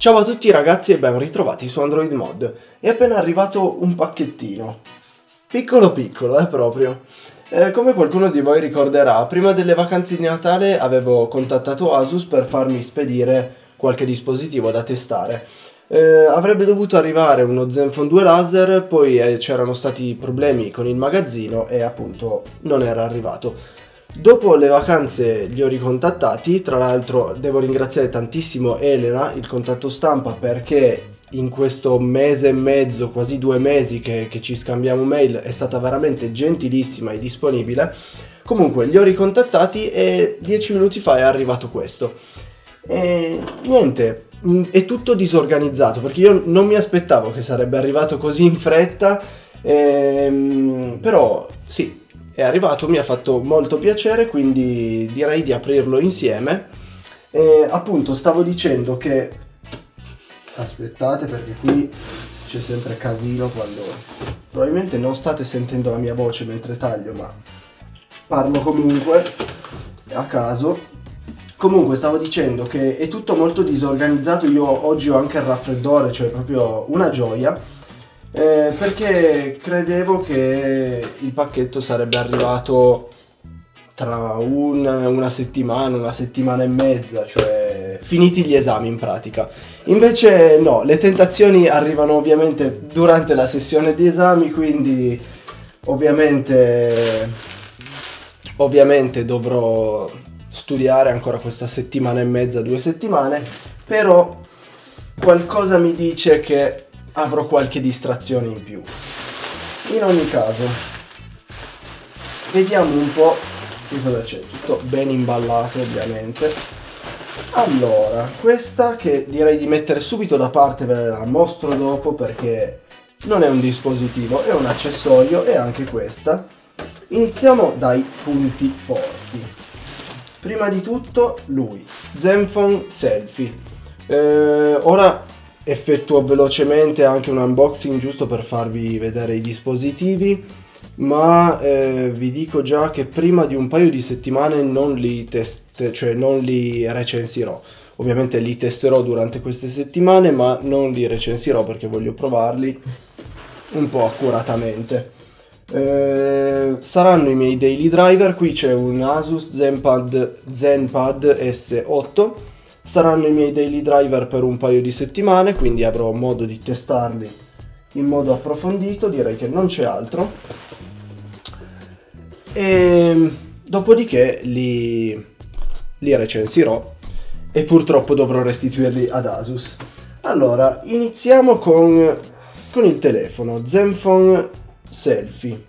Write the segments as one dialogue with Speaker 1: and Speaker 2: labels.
Speaker 1: Ciao a tutti ragazzi e ben ritrovati su Android Mod. È appena arrivato un pacchettino. Piccolo piccolo, proprio. Come qualcuno di voi ricorderà, prima delle vacanze di Natale avevo contattato Asus per farmi spedire qualche dispositivo da testare. Avrebbe dovuto arrivare uno Zenfone 2 laser, poi c'erano stati problemi con il magazzino e appunto non era arrivato. Dopo le vacanze li ho ricontattati, tra l'altro devo ringraziare tantissimo Elena, il contatto stampa, perché in questo mese e mezzo, quasi 2 mesi che ci scambiamo mail, è stata veramente gentilissima e disponibile. Comunque li ho ricontattati e 10 minuti fa è arrivato questo. E niente, è tutto disorganizzato perché io non mi aspettavo che sarebbe arrivato così in fretta, però sì. È arrivato, mi ha fatto molto piacere, quindi direi di aprirlo insieme. Appunto stavo dicendo che... Aspettate perché qui c'è sempre casino quando... Probabilmente non state sentendo la mia voce mentre taglio, ma parlo comunque a caso. Comunque stavo dicendo che è tutto molto disorganizzato, io oggi ho anche il raffreddore, cioè proprio una gioia. Perché credevo che il pacchetto sarebbe arrivato tra una settimana e mezza, cioè finiti gli esami in pratica. Invece no, le tentazioni arrivano ovviamente durante la sessione di esami, quindi ovviamente dovrò studiare ancora questa settimana e mezza, 2 settimane, però qualcosa mi dice che avrò qualche distrazione in più. In ogni caso, vediamo un po' che cosa c'è. Tutto ben imballato ovviamente. Allora, questa che direi di mettere subito da parte, ve la mostro dopo perché non è un dispositivo, è un accessorio, e anche questa. Iniziamo dai punti forti. Prima di tutto lui, Zenfone Selfie. Ora effettuo velocemente anche un unboxing giusto per farvi vedere i dispositivi, ma vi dico già che prima di un paio di settimane non li recensirò. Ovviamente li testerò durante queste settimane, ma non li recensirò perché voglio provarli un po' accuratamente. Saranno i miei daily driver. Qui c'è un Asus Zenpad S8. Saranno i miei daily driver per un paio di settimane, quindi avrò modo di testarli in modo approfondito, direi che non c'è altro. E dopodiché li recensirò e purtroppo dovrò restituirli ad Asus. Allora, iniziamo con il telefono Zenfone Selfie.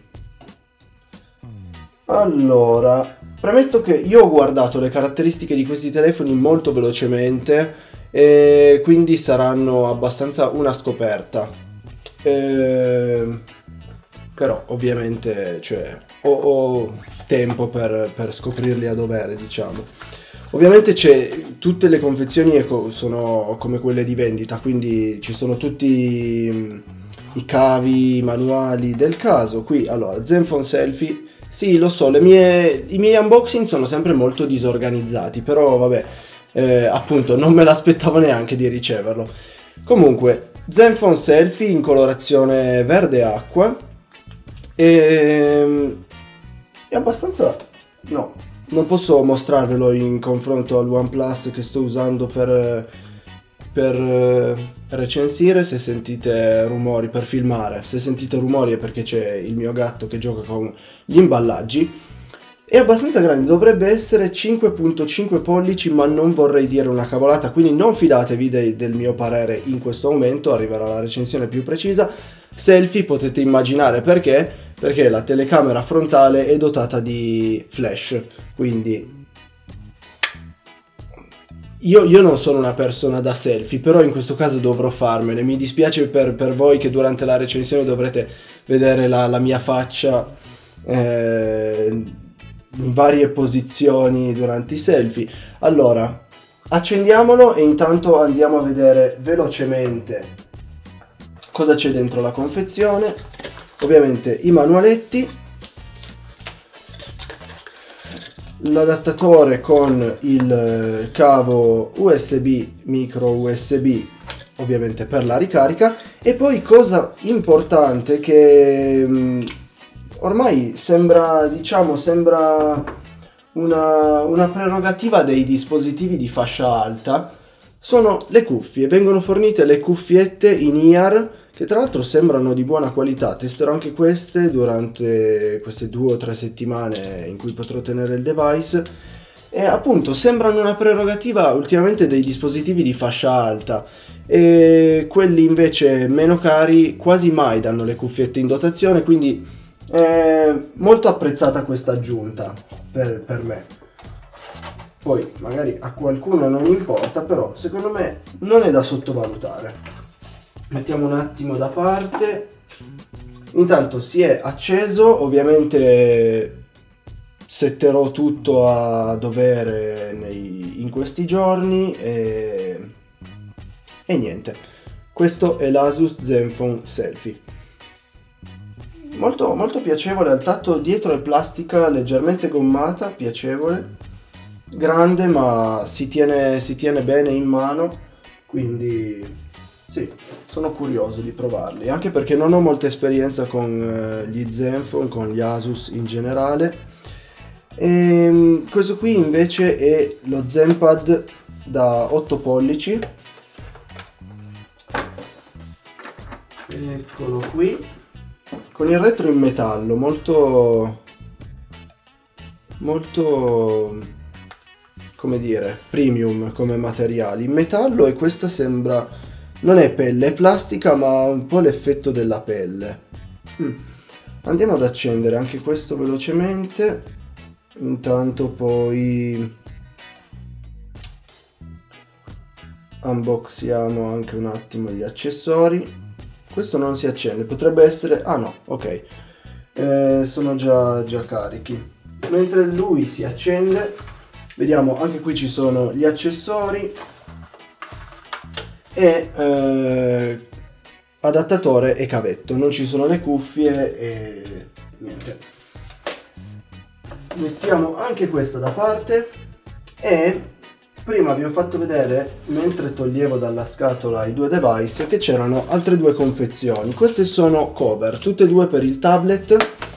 Speaker 1: Allora, premetto che io ho guardato le caratteristiche di questi telefoni molto velocemente e quindi saranno abbastanza una scoperta. Però ovviamente ho tempo per scoprirli a dovere, diciamo. Ovviamente tutte le confezioni sono come quelle di vendita, quindi ci sono tutti i cavi, i manuali del caso. Qui allora, Zenfone Selfie. Sì, lo so, i miei unboxing sono sempre molto disorganizzati, però vabbè, appunto non me l'aspettavo neanche di riceverlo. Comunque, Zenfone Selfie in colorazione verde acqua, è abbastanza... no, non posso mostrarvelo in confronto al OnePlus che sto usando per recensire. Se sentite rumori, per filmare, se sentite rumori è perché c'è il mio gatto che gioca con gli imballaggi. È abbastanza grande, dovrebbe essere 5.5 pollici, ma non vorrei dire una cavolata, quindi non fidatevi del mio parere in questo momento, arriverà la recensione più precisa. Selfie potete immaginare perché la telecamera frontale è dotata di flash, quindi io non sono una persona da selfie, però in questo caso dovrò farmene. Mi dispiace per voi che durante la recensione dovrete vedere la mia faccia in varie posizioni durante i selfie. Allora, accendiamolo e intanto andiamo a vedere velocemente cosa c'è dentro la confezione. Ovviamente i manualetti. l'adattatore con il cavo USB, micro USB, ovviamente per la ricarica. E poi, cosa importante che ormai sembra, diciamo, una prerogativa dei dispositivi di fascia alta, sono le cuffie. Vengono fornite le cuffiette in IAR, che tra l'altro sembrano di buona qualità. Testerò anche queste durante queste 2 o 3 settimane in cui potrò tenere il device, e appunto sembrano una prerogativa ultimamente dei dispositivi di fascia alta, e quelli invece meno cari quasi mai danno le cuffiette in dotazione, quindi è molto apprezzata questa aggiunta per me. Poi magari a qualcuno non importa, però secondo me non è da sottovalutare. Mettiamo un attimo da parte. Intanto si è acceso, ovviamente setterò tutto a dovere in questi giorni e niente. Questo è l'Asus Zenfone Selfie. Molto, molto piacevole al tatto. Dietro è plastica leggermente gommata, piacevole, grande, ma si tiene bene in mano, quindi sì, sono curioso di provarli, anche perché non ho molta esperienza con gli Zenfone, con gli Asus in generale. E questo qui invece è lo Zenpad da 8 pollici. Eccolo qui, con il retro in metallo, molto, come dire, premium come materiali, in metallo, e questa sembra, non è pelle, è plastica, ma ha un po' l'effetto della pelle. Andiamo ad accendere anche questo velocemente, intanto poi unboxiamo anche un attimo gli accessori. Questo non si accende, potrebbe essere... ah no, ok, sono già carichi. Mentre lui si accende, vediamo, anche qui ci sono gli accessori e adattatore e cavetto. Non ci sono le cuffie e niente. Mettiamo anche questa da parte. E prima vi ho fatto vedere, mentre toglievo dalla scatola i 2 device, che c'erano altre 2 confezioni. Queste sono cover, tutte e 2 per il tablet,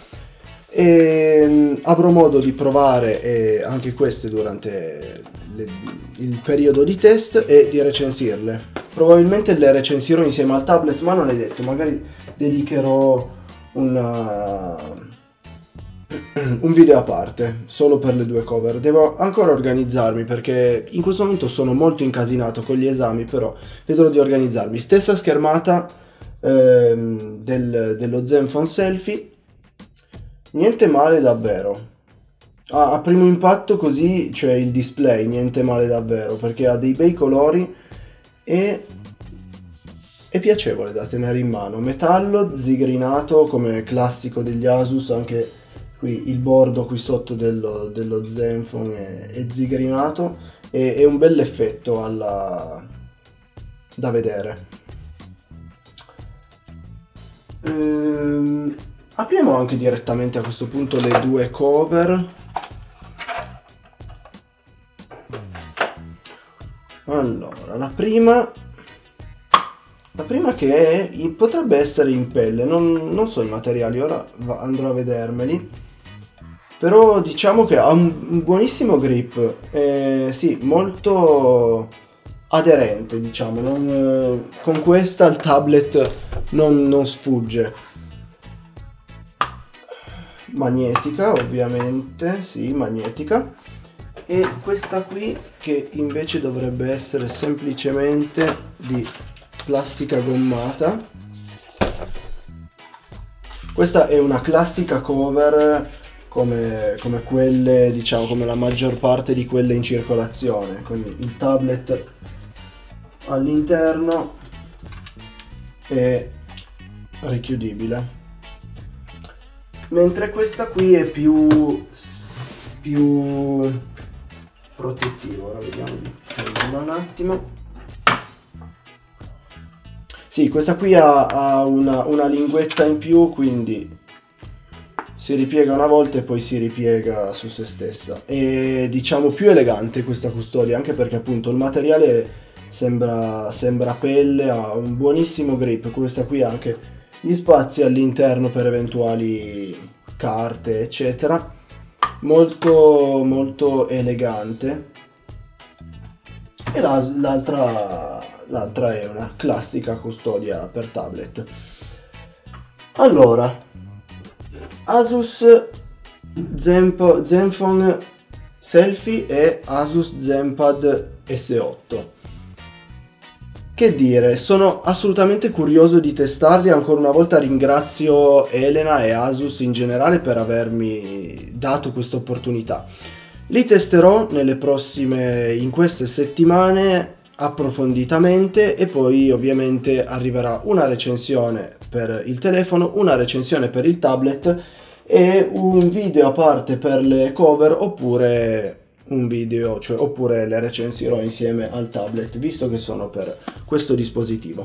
Speaker 1: e avrò modo di provare anche queste durante il periodo di test e di recensirle. Probabilmente le recensirò insieme al tablet, ma non è detto, magari dedicherò un video a parte solo per le 2 cover. Devo ancora organizzarmi, perché in questo momento sono molto incasinato con gli esami, però vedrò di organizzarmi. Stessa schermata dello Zenfone Selfie, niente male davvero. A primo impatto così, cioè il display, niente male davvero, perché ha dei bei colori e è piacevole da tenere in mano. Metallo zigrinato come classico degli Asus, anche qui il bordo qui sotto dello Zenfone è zigrinato, e è un bel effetto da vedere. Apriamo anche direttamente a questo punto le 2 cover. Allora, la prima che potrebbe essere in pelle, non so i materiali, ora andrò a vedermeli, però diciamo che ha un buonissimo grip, sì, molto aderente, diciamo, con questa il tablet non sfugge. Magnetica, ovviamente, sì, magnetica. E questa qui che invece dovrebbe essere semplicemente di plastica gommata. Questa è una classica cover come quelle, diciamo, come la maggior parte di quelle in circolazione, quindi il tablet all'interno è richiudibile, mentre questa qui è più protettivo. Ora vediamo di toglierla un attimo. Sì, questa qui ha una linguetta in più, quindi si ripiega una volta e poi si ripiega su se stessa. È diciamo più elegante questa custodia, anche perché appunto il materiale sembra pelle, ha un buonissimo grip. Questa qui ha anche gli spazi all'interno per eventuali carte eccetera, molto molto elegante. E l'altra è una classica custodia per tablet. Allora, Asus Zenfone Selfie e Asus Zenpad S8. Che dire, sono assolutamente curioso di testarli. Ancora una volta ringrazio Elena e Asus in generale per avermi dato questa opportunità. Li testerò in queste settimane approfonditamente, e poi ovviamente arriverà una recensione per il telefono, una recensione per il tablet e un video a parte per le cover, oppure un video, oppure le recensirò insieme al tablet, visto che sono per questo dispositivo.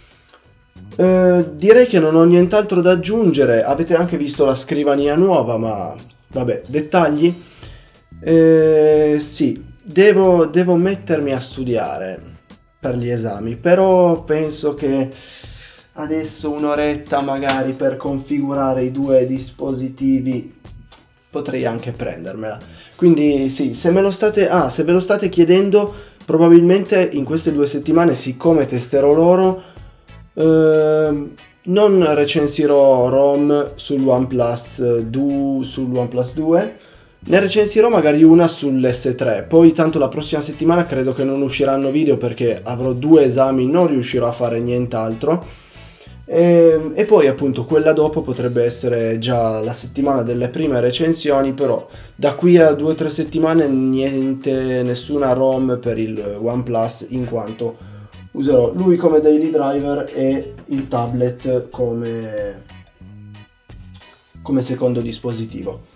Speaker 1: Direi che non ho nient'altro da aggiungere. Avete anche visto la scrivania nuova, ma vabbè, dettagli. Sì, devo mettermi a studiare per gli esami, però penso che adesso un'oretta magari per configurare i due dispositivi potrei anche prendermela. Quindi sì, se ve lo state chiedendo, probabilmente in queste 2 settimane, siccome testerò loro, non recensirò ROM sul OnePlus 2, ne recensirò magari una sull'S3, poi tanto la prossima settimana credo che non usciranno video perché avrò 2 esami, non riuscirò a fare nient'altro. E poi appunto quella dopo potrebbe essere già la settimana delle prime recensioni, però da qui a 2 o 3 settimane nessuna ROM per il OnePlus, in quanto userò lui come daily driver e il tablet come secondo dispositivo.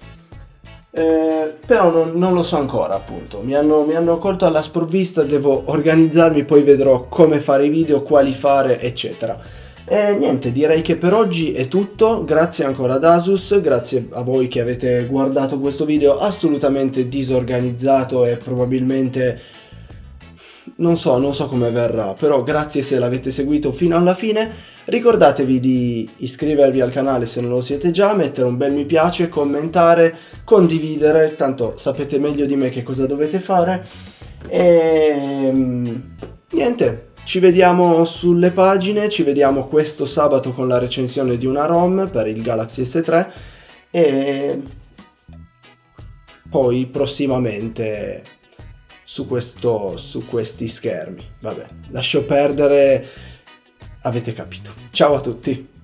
Speaker 1: Però non lo so ancora, appunto mi hanno colto alla sprovvista, devo organizzarmi, poi vedrò come fare i video, quali fare eccetera. E niente, direi che per oggi è tutto. Grazie ancora ad Asus, grazie a voi che avete guardato questo video assolutamente disorganizzato e probabilmente non so come verrà, però grazie se l'avete seguito fino alla fine. Ricordatevi di iscrivervi al canale se non lo siete già, mettere un bel mi piace, commentare, condividere, tanto sapete meglio di me che cosa dovete fare. E niente, ci vediamo sulle pagine, ci vediamo questo sabato con la recensione di una ROM per il Galaxy S3 e poi prossimamente su questi schermi. Vabbè, lascio perdere, avete capito. Ciao a tutti!